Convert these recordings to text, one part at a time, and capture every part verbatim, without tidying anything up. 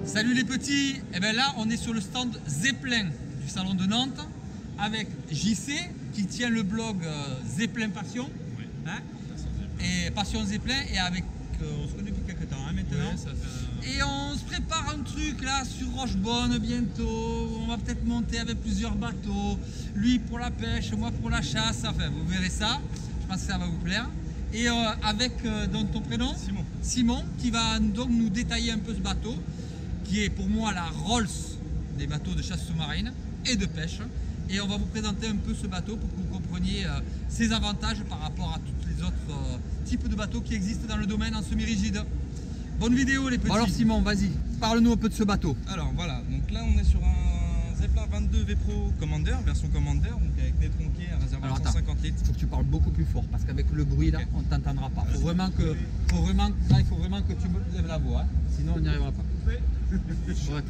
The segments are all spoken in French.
Salut les petits, et bien là on est sur le stand Zeppelin du salon de Nantes avec J C qui tient le blog euh, Zeppelin Passion, oui. hein, et Passion Zeppelin, et avec euh, on se connaît depuis quelques temps hein, maintenant, oui, ça fait un... et on se prépare un truc là sur Rochebonne bientôt. On va peut-être monter avec plusieurs bateaux, lui pour la pêche, moi pour la chasse, enfin vous verrez ça, je pense que ça va vous plaire. Et euh, avec euh, donc ton prénom Simon. Simon qui va donc nous détailler un peu ce bateau qui est pour moi la Rolls des bateaux de chasse sous-marine et de pêche, et on va vous présenter un peu ce bateau pour que vous compreniez euh, ses avantages par rapport à tous les autres euh, types de bateaux qui existent dans le domaine en semi-rigide. Bonne vidéo les petits. Bon alors Simon, vas-y, parle-nous un peu de ce bateau. Alors voilà, donc là on est sur un Zeppelin vingt-deux V Pro Commander, version Commander, donc avec nez tronqué, un réservoir cent cinquante litres. Il faut que tu parles beaucoup plus fort parce qu'avec le bruit là, okay, on ne t'entendra pas. Faut vraiment que, faut vraiment, là, il faut vraiment que tu me lèves la voix, hein, sinon on n'y arrivera pas. Ouais,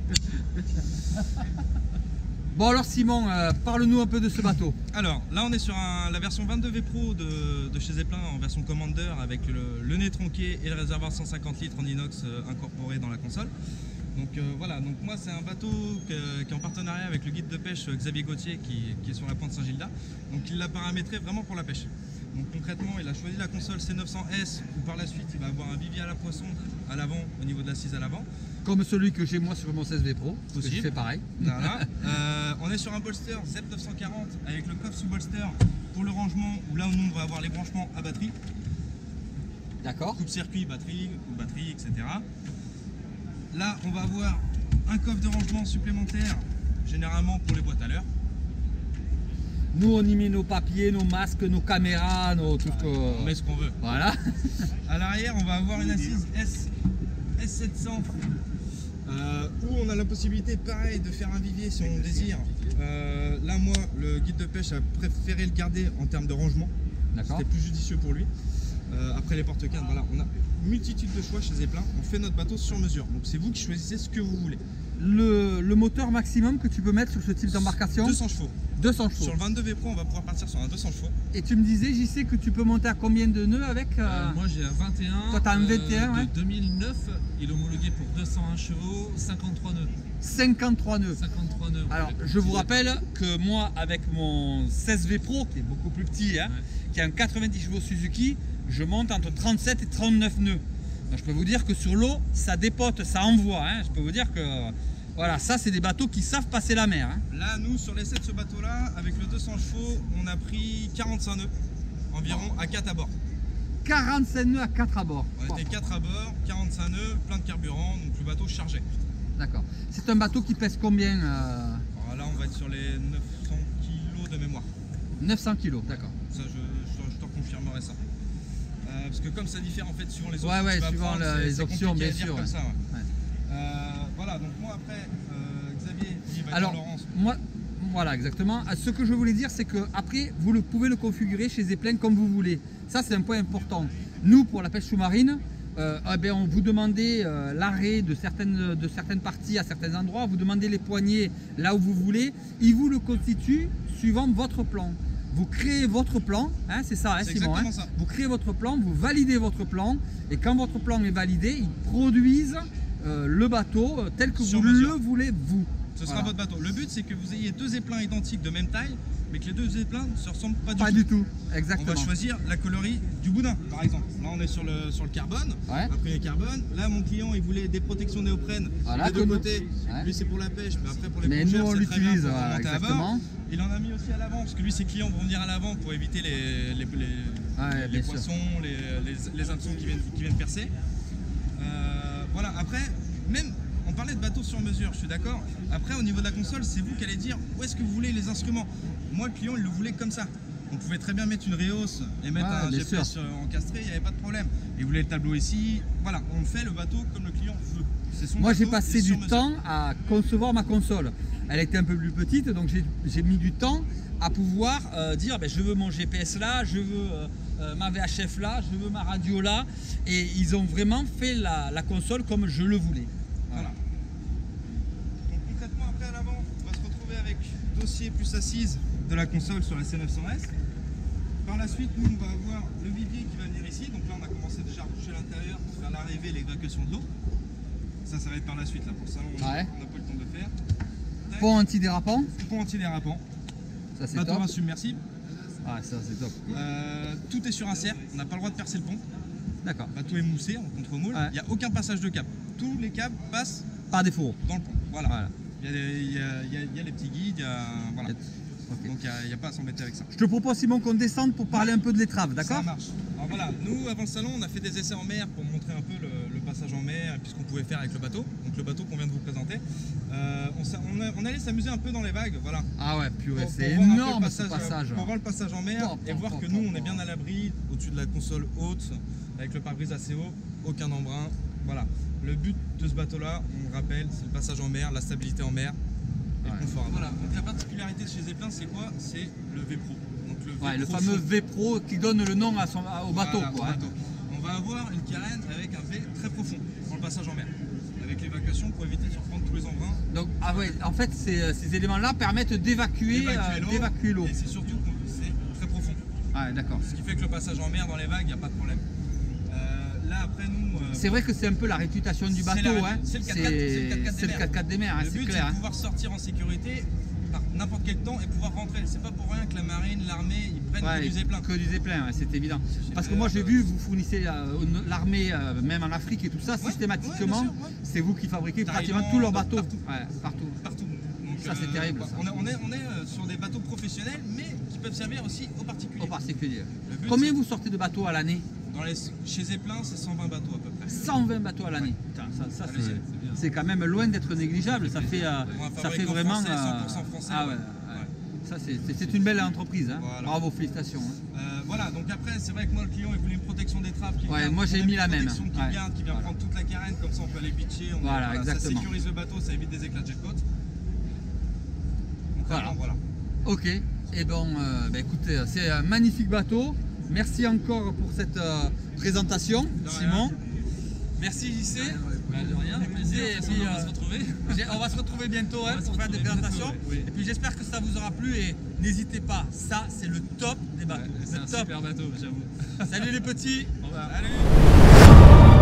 bon alors Simon, euh, parle-nous un peu de ce bateau. Alors là on est sur un, la version vingt-deux V Pro de, de chez Zeppelin en version Commander avec le, le nez tronqué et le réservoir cent cinquante litres en inox euh, incorporé dans la console. Donc euh, voilà, donc moi c'est un bateau que, qui est en partenariat avec le guide de pêche Xavier Gauthier qui, qui est sur la pointe Saint-Gilda. Donc il l'a paramétré vraiment pour la pêche. Donc concrètement il a choisi la console C neuf cents S où par la suite il va avoir un vivier à la poisson à l'avant au niveau de l'assise à l'avant. Comme celui que j'ai moi sur mon seize V Pro, je fais pareil. Voilà. euh, on est sur un bolster Zepp neuf cent quarante avec le coffre sous bolster pour le rangement, où là où nous on va avoir les branchements à batterie. D'accord. Coupe-circuit, batterie, ou batterie, et cetera. Là on va avoir un coffre de rangement supplémentaire, généralement pour les boîtes à l'heure. Nous on y met nos papiers, nos masques, nos caméras, nos tout ce qu'on... On met ce qu'on veut. Voilà. À l'arrière on va avoir une assise S, S sept cents. Euh, où on a la possibilité pareil de faire un vivier si on désire. Euh, là moi le guide de pêche a préféré le garder en termes de rangement. C'était plus judicieux pour lui. Euh, après les porte-cannes, voilà, on a une multitude de choix chez Zeppelin. On fait notre bateau sur mesure. Donc c'est vous qui choisissez ce que vous voulez. Le, le moteur maximum que tu peux mettre sur ce type d'embarcation? deux cents chevaux. deux cents chevaux. Sur le vingt-deux V Pro, on va pouvoir partir sur un deux cents chevaux. Et tu me disais, j'y sais que tu peux monter à combien de nœuds avec euh... Euh, Moi j'ai un vingt et un. Toi t'as un vingt et un, euh, ouais. De deux mille neuf, il est homologué pour deux cent un chevaux, cinquante-trois nœuds. cinquante-trois nœuds. cinquante-trois nœuds. Alors je vous rappelle que moi avec mon seize V Pro, qui est beaucoup plus petit, hein, ouais, qui a un quatre-vingt-dix chevaux Suzuki, je monte entre trente-sept et trente-neuf nœuds. Donc je peux vous dire que sur l'eau, ça dépote, ça envoie. Hein. Je peux vous dire que voilà, ça c'est des bateaux qui savent passer la mer. Hein. Là, nous, sur l'essai de ce bateau-là, avec le deux cents chevaux, on a pris quarante-cinq nœuds environ à quatre à bord. quarante-cinq nœuds à quatre à bord. On était quatre à bord, quarante-cinq nœuds, plein de carburant, donc le bateau chargé. D'accord. C'est un bateau qui pèse combien euh... Alors là, on va être sur les neuf cents kilos de mémoire. neuf cents kilos, d'accord. Ça, je, je, je te confirmerai ça. Euh, parce que comme ça diffère en fait suivant les options, ouais, ouais, tu vas suivant prendre, le, les options, bien sûr. Comme ouais. ça, ouais. Ouais. Euh, voilà, donc moi après, euh, Xavier, il va Alors, dire Laurence. moi, voilà, exactement. Ce que je voulais dire, c'est que après, vous le, pouvez le configurer chez Zeppelin comme vous voulez. Ça, c'est un point important. Nous, pour la pêche sous-marine, euh, eh bien, on vous demandait euh, l'arrêt de certaines, de certaines parties à certains endroits, vous demandez les poignées là où vous voulez. Ils vous le constituent suivant votre plan. Vous créez votre plan, hein, c'est ça, hein, Simon, hein, ça. Vous créez votre plan, vous validez votre plan, et quand votre plan est validé, ils produisent euh, le bateau euh, tel que Sur vous mesure. le voulez, vous. Ce voilà. sera votre bateau. Le but, c'est que vous ayez deux zeppelins identiques de même taille, mais que les deux zeppelins ne se ressemblent pas du Pas tout. du tout, exactement. On va choisir la colorie du boudin, par exemple. Là, on est sur le, sur le carbone. Ouais. Après le carbone, là, mon client, il voulait des protections néoprène voilà, des deux côtés. Ouais. Lui, c'est pour la pêche, mais après, pour les mais nous, plongeurs, on c'est très bien l'utilise, pour voilà, remonter à bord. exactement. Il en a mis aussi à l'avant, parce que lui, ses clients vont venir à l'avant pour éviter les, les, les, ouais, les poissons, les, les, les hameçons qui viennent, qui viennent percer. Euh, voilà, après, même, on parlait de bateau sur mesure, je suis d'accord. Après, au niveau de la console, c'est vous qui allez dire où est-ce que vous voulez les instruments. Moi, le client, il le voulait comme ça. On pouvait très bien mettre une Réos et mettre ouais, un G P S sûr. encastré, il n'y avait pas de problème. Il voulait le tableau ici. Voilà, on fait le bateau comme le client veut. Son Moi, j'ai bateau passé du mesure. temps à concevoir ma console. Elle était un peu plus petite, donc j'ai mis du temps à pouvoir euh, dire ben, je veux mon G P S là, je veux euh, euh, ma V H F là, je veux ma radio là. Et ils ont vraiment fait la, la console comme je le voulais. Voilà. voilà. Donc concrètement, après à l'avant, on va se retrouver avec dossier plus assise de la console sur la C neuf cents S. Par la suite, nous, on va avoir le vivier qui va venir ici. Donc là, on a commencé déjà à boucher l'intérieur pour faire l'arrivée et l'évacuation de l'eau. Ça, ça va être par la suite. Là. Pour ça, on n'a Ouais. pas le temps de le faire. Tac. Pont antidérapant. Pont antidérapant. Ça c'est Bateau top. insubmersible. Ah, ça c'est top. Euh, tout est sur un cerf. On n'a pas le droit de percer le pont. D'accord. Le bateau est moussé en contre-moule. Ouais. Il n'y a aucun passage de câble. Tous les câbles passent Par défaut. dans le pont. Voilà. Voilà. Il y, a des- il y a- il y a- il y a les petits guides. Il y a, voilà. Ok. Donc il n'y a, a pas à s'embêter avec ça. Je te propose Simon qu'on descende pour parler un peu de l'étrave, d'accord? Ça marche. Alors voilà, nous avant le salon, on a fait des essais en mer pour montrer un peu le, le passage en mer et puis ce qu'on pouvait faire avec le bateau. Donc le bateau qu'on vient de vous présenter. Euh, on, s'a- on, a- on allait s'amuser un peu dans les vagues, voilà. Ah ouais, purée, Pour- c'est pour voir un peu le énorme ce passage, passage. Pour voir le passage en mer Pom, et pom, voir pom, que pom, nous on est pom. bien à l'abri, au-dessus de la console haute, avec le pare-brise assez haut, aucun embrun. Voilà. Le but de ce bateau-là, on le rappelle, c'est le passage en mer, la stabilité en mer et Ouais. le confort. Voilà. Donc la particularité de chez Zeppelin, c'est quoi? C'est le V-Pro. Donc le Ouais, le V-Pro fameux fond. V-Pro qui donne le nom à son, à- au bateau. Voilà, quoi, au hein. bateau. On va avoir une carène avec un V très profond dans le passage en mer. Avec l'évacuation pour éviter de surprendre tous les embruns. Donc, ah ouais, en fait, ces, ces éléments-là permettent d'évacuer D'évacuer euh, l'eau. d'évacuer l'eau. Et c'est surtout que c'est très profond. Ah, d'accord. Ce qui fait que le passage en mer dans les vagues, il n'y a pas de problème. Euh, là après nous. euh, C'est vrai que c'est un peu la réputation du C'est bateau. la- hein. c'est le quatre-quatre c'est le quatre-quatre c'est le des quatre-quatre des mers, hein, le c'est but c'est clair. de hein. pouvoir sortir en sécurité par n'importe quel temps et pouvoir rentrer. C'est pas pour rien que la marine, l'armée, ils prennent Ouais, que du zeppelin. que du zeppelin, ouais, c'est évident. Parce que Euh, moi j'ai vu, vous fournissez euh, une- l'armée, euh, même en Afrique et tout ça, Ouais, systématiquement, ouais, bien sûr, ouais. c'est vous qui fabriquez pratiquement Thaïlande, tous leurs bateaux. partout. Ouais, partout. Partout. Donc, Ça, c'est terrible, ça. On est, on est, on est euh, sur des bateaux professionnels mais qui peuvent servir aussi aux particuliers. Au particulier. Le but, Combien c'est- vous sortez de bateaux à l'année? Dans les, chez Zeppelin, c'est cent vingt bateaux à peu près. cent vingt bateaux à l'année. Putain, ça, ça, Ah, c'est- c'est- c'est quand même loin d'être négligeable. Ça fait, euh, Pour un ça fait fabricant vraiment. français, euh, cent pour cent français, ah ouais, ouais. ouais. Ça, c'est- c'est c'est une belle entreprise. Hein. Voilà. Bravo, félicitations. hein. Euh, voilà, donc après, c'est vrai que moi, le client, il voulait une protection d'étrave qui Ouais, garde, moi, j'ai on a mis la une même. protection qui Ouais. garde, qui vient Voilà. prendre toute la carène, comme ça on peut aller pitcher. On Voilà, ça exactement. sécurise le bateau, ça évite des éclats de jet coat. Voilà. voilà. Ok. Et bon, euh, bah, écoutez, c'est un magnifique bateau. Merci encore pour cette euh, présentation, De rien. Simon. Merci J C. Bah, de rien, avec plaisir. Et De toute façon, puis, on va euh, se retrouver. J'ai- On va se retrouver bientôt hein, va se pour faire des retrouver présentations. bientôt, oui. Et puis j'espère que ça vous aura plu et n'hésitez pas, ça c'est le top des bateaux. Ouais, c'est le un top. super bateau, j'avoue. Salut les petits. Au revoir. Salut.